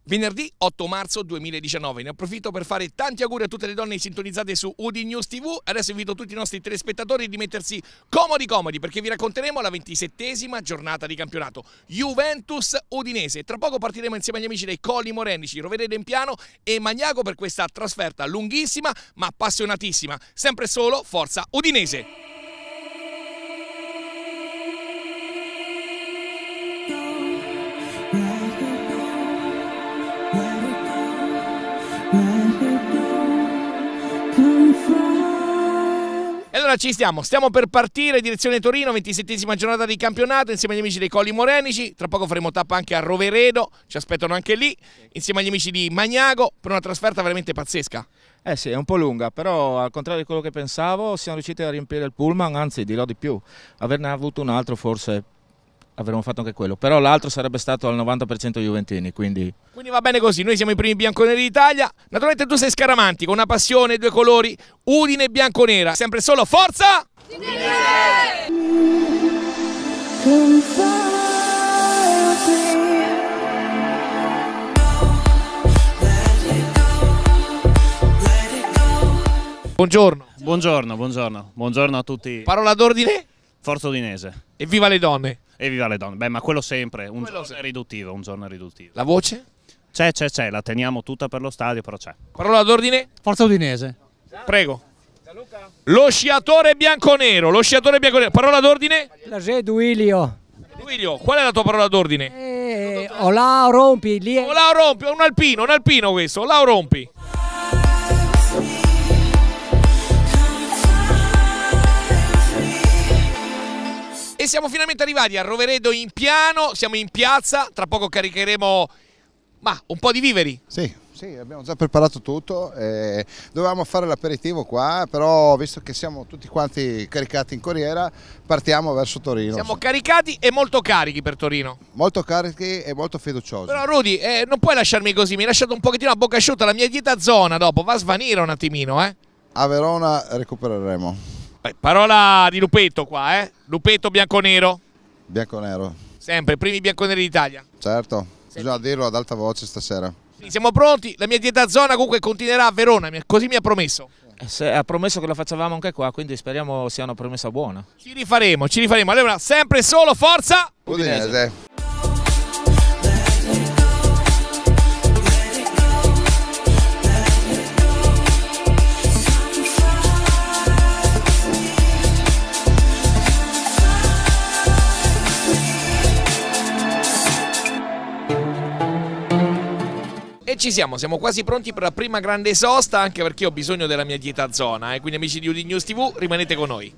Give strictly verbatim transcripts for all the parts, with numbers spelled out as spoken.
Venerdì otto marzo duemiladiciannove, ne approfitto per fare tanti auguri a tutte le donne sintonizzate su UdiNews tivù. Adesso invito tutti i nostri telespettatori di mettersi comodi comodi perché vi racconteremo la ventisettesima giornata di campionato Juventus-Udinese. Tra poco partiremo insieme agli amici dei Colli Morenici, Roveredo in piano e Magnago per questa trasferta lunghissima ma appassionatissima. Sempre solo Forza Udinese! E allora ci stiamo, stiamo per partire direzione Torino, ventisettesima giornata di campionato insieme agli amici dei Colli Morenici. Tra poco faremo tappa anche a Roveredo, ci aspettano anche lì, insieme agli amici di Magnago, per una trasferta veramente pazzesca. Eh sì, è un po' lunga, però al contrario di quello che pensavo siamo riusciti a riempire il pullman, anzi dirò di più, averne avuto un altro forse avremmo fatto anche quello, però l'altro sarebbe stato al novanta per cento juventini, quindi... Quindi va bene così, noi siamo i primi bianconeri d'Italia, naturalmente tu sei Scaramanti, con una passione, due colori, Udine e bianconera, sempre solo Forza! Udinese! Buongiorno. Buongiorno, buongiorno, buongiorno a tutti. Parola d'ordine? Forza Udinese. Evviva le donne! Evviva le donne, beh ma quello sempre, un quello giorno è riduttivo, un giorno è riduttivo. La voce? C'è, c'è, c'è, la teniamo tutta per lo stadio, però c'è. Parola d'ordine? Forza Udinese. Prego. Lo sciatore bianconero, lo sciatore bianconero. Parola d'ordine? La G. Duilio. Duilio, qual è la tua parola d'ordine? Eh, Olao Rompi. Lì è... Olao Rompi, un alpino, un alpino questo, Olao Rompi. E siamo finalmente arrivati a Roveredo in piano, siamo in piazza, tra poco caricheremo ma, un po' di viveri. Sì, sì, abbiamo già preparato tutto, eh, dovevamo fare l'aperitivo qua, però visto che siamo tutti quanti caricati in corriera, partiamo verso Torino. Siamo caricati e molto carichi per Torino. Molto carichi e molto fiduciosi. Però Rudy, eh, non puoi lasciarmi così, mi hai lasciato un pochettino a bocca asciutta, la mia dieta zona dopo va a svanire un attimino. Eh. A Verona recupereremo. Parola di Lupetto qua, eh? Lupetto bianconero. Bianconero. Sempre, primi bianconeri d'Italia. Certo, Senti. Bisogna dirlo ad alta voce stasera. Quindi siamo pronti, la mia dieta zona comunque continuerà a Verona, così mi ha promesso. Se ha promesso che lo facevamo anche qua, quindi speriamo sia una promessa buona. Ci rifaremo, ci rifaremo. Allora, sempre solo Forza Udinese. Udinese. E ci siamo, siamo quasi pronti per la prima grande sosta, anche perché ho bisogno della mia dieta zona, eh? Quindi amici di UdiNews tivù, rimanete con noi.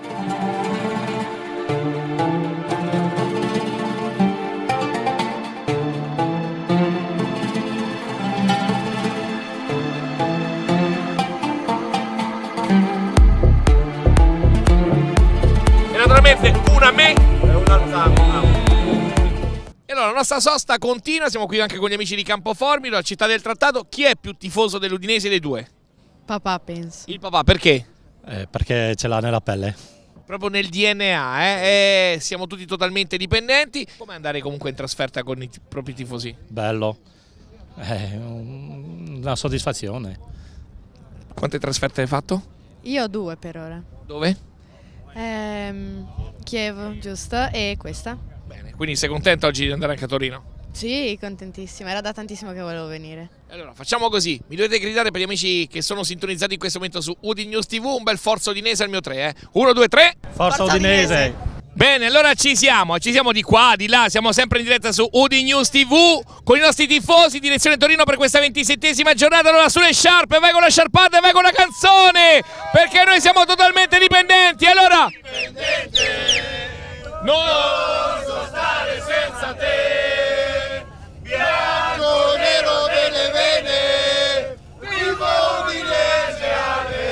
E naturalmente una a me e una al Zampa. E allora la nostra sosta continua, siamo qui anche con gli amici di Campoformito, la città del trattato. Chi è più tifoso dell'Udinese dei due? Papà, penso. Il papà, perché? Eh, perché ce l'ha nella pelle. Proprio nel D N A, eh? E siamo tutti totalmente dipendenti. Come andare comunque in trasferta con i propri tifosi? Bello, è una soddisfazione. Quante trasferte hai fatto? Io ho due per ora. Dove? Ehm, Chievo, giusto, e questa. Bene, quindi sei contento oggi di andare anche a Torino? Sì, contentissima, era da tantissimo che volevo venire. Allora, facciamo così, mi dovete gridare per gli amici che sono sintonizzati in questo momento su UdiNews tivù, un bel Forza Udinese al mio tre, eh? Uno, due, tre. Forza, Forza Udinese. Udinese! Bene, allora ci siamo, ci siamo di qua, di là, siamo sempre in diretta su UdiNews tivù con i nostri tifosi, direzione Torino per questa ventisettesima giornata. Allora sulle sciarpe, vai con la sciarpata e vai con la canzone, perché noi siamo totalmente dipendenti, allora... Dipendente! Non so stare senza te, bianco nero delle vene, vivo Udinese alle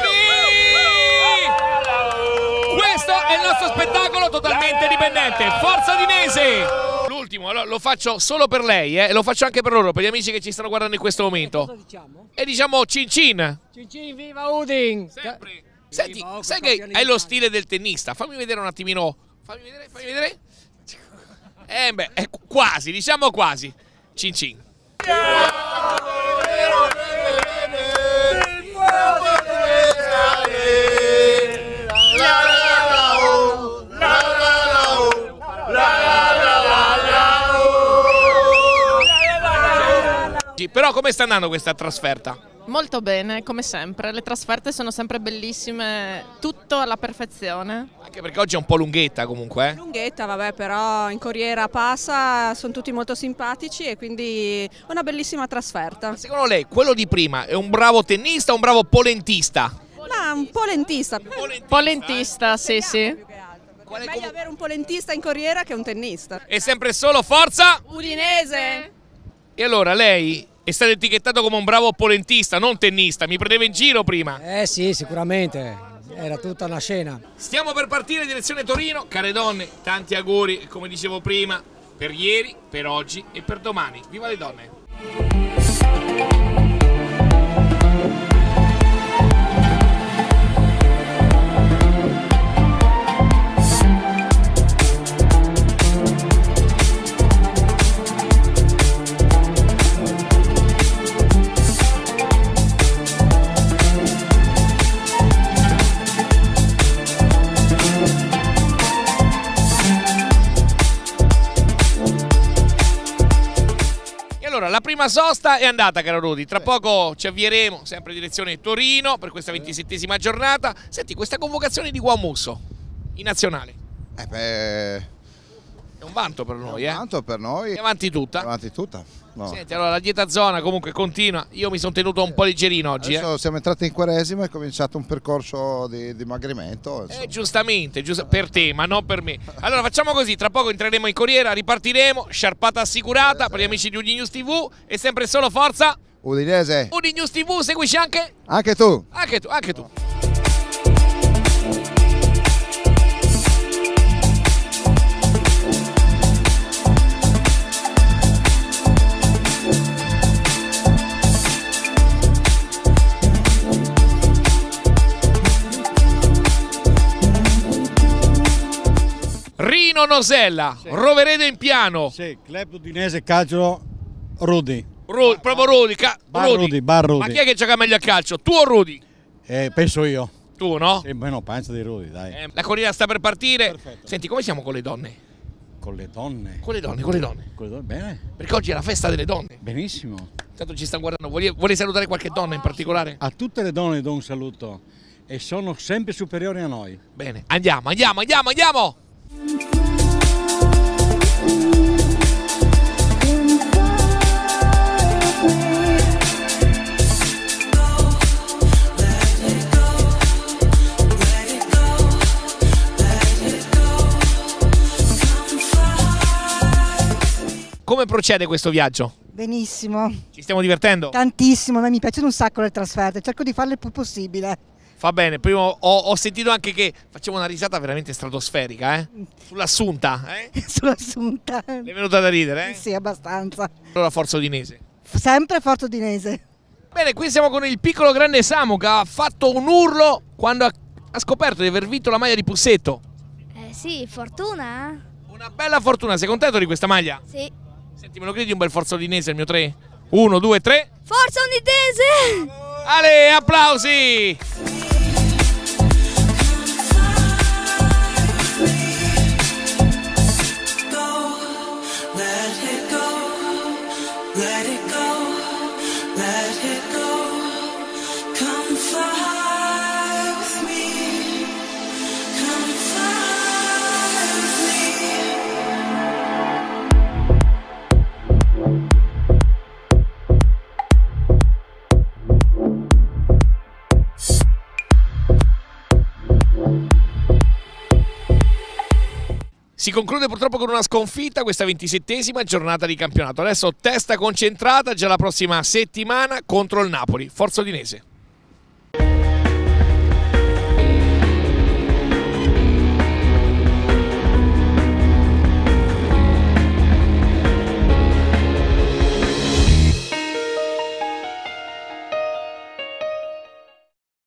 Bravi! Questo è il nostro spettacolo totalmente dipendente, Forza Udinese! L'ultimo, allora, lo faccio solo per lei, eh, e lo faccio anche per loro, per gli amici che ci stanno guardando in questo momento. Cosa diciamo? E diciamo cin cin! Cin cin, viva Udin! Sempre! Senti, sai che hai lo stile del tennista, fammi vedere un attimino... Fammi vedere, fammi vedere. Eh beh, è quasi, diciamo quasi. Cin cin. Però come sta andando questa trasferta? Molto bene, come sempre, le trasferte sono sempre bellissime, tutto alla perfezione. Anche perché oggi è un po' lunghetta comunque. Eh? Lunghetta, vabbè, però in corriera passa, sono tutti molto simpatici e quindi una bellissima trasferta. Ma secondo lei quello di prima è un bravo tennista o un bravo polentista? Ma un polentista. Polentista, polentista sì sì. È meglio avere un polentista in corriera che un tennista. E sempre solo forza Udinese! E allora lei è stato etichettato come un bravo polentista, non tennista, mi prendeva in giro prima. Eh sì, sicuramente, era tutta una scena. Stiamo per partire in direzione Torino, care donne, tanti auguri, come dicevo prima, per ieri, per oggi e per domani. Viva le donne! Allora, la prima sosta è andata, caro Rudy, tra poco ci avvieremo sempre in direzione Torino per questa ventisettesima giornata. Senti, questa convocazione di Guamusso in nazionale Eh beh, è un vanto per noi, eh? tanto per noi. È avanti tutta. È avanti tutta. No. Senti, allora la dieta zona comunque continua. Io mi sono tenuto un po' leggerino oggi, Adesso eh? siamo entrati in Quaresima e è cominciato un percorso di dimagrimento. Eh, giustamente, giusta, per te, ma non per me. Allora facciamo così, tra poco entreremo in corriera, ripartiremo, sciarpata assicurata per gli amici di Udi News tivù e sempre solo forza Udinese. Udi News tivù, seguisci anche? Anche tu. Anche tu, anche tu. Rino Nosella, sì. Roveredo in piano. Sì, club udinese calcio Rudy. Ru proprio Rudy, ca bar Rudy. Rudy, bar Rudy. Ma chi è che gioca meglio a calcio? Tu o Rudy? Eh, penso io. Tu, no? Sì, meno panza di Rudy, dai. Eh, la corrida sta per partire. Perfetto. Senti, come siamo con le donne? Con le donne? Con le donne, con le donne. Con le donne, bene. Perché oggi è la festa delle donne. Benissimo. Intanto ci stanno guardando. Vuoi, vuoi salutare qualche donna in particolare? A tutte le donne do un saluto. E sono sempre superiori a noi. Bene, andiamo, andiamo, andiamo, andiamo! Come procede questo viaggio? Benissimo. Ci stiamo divertendo? Tantissimo, a me mi piacciono un sacco le trasferte, cerco di farle il più possibile. Fa bene, prima ho, ho sentito anche che facciamo una risata veramente stratosferica, eh? Sull'assunta, eh? Sull'assunta. Le è venuta da ridere, eh? Sì, abbastanza. Allora forza udinese. Sempre forza udinese. Bene, qui siamo con il piccolo grande Samu che ha fatto un urlo quando ha, ha scoperto di aver vinto la maglia di Pussetto. Eh sì, fortuna. Una bella fortuna, sei contento di questa maglia? Sì. Senti, me lo credi un bel forza udinese il mio tre? Uno, due, tre. Forza udinese! Ale, applausi! Si conclude purtroppo con una sconfitta questa ventisettesima giornata di campionato. Adesso testa concentrata già la prossima settimana contro il Napoli. Forza udinese.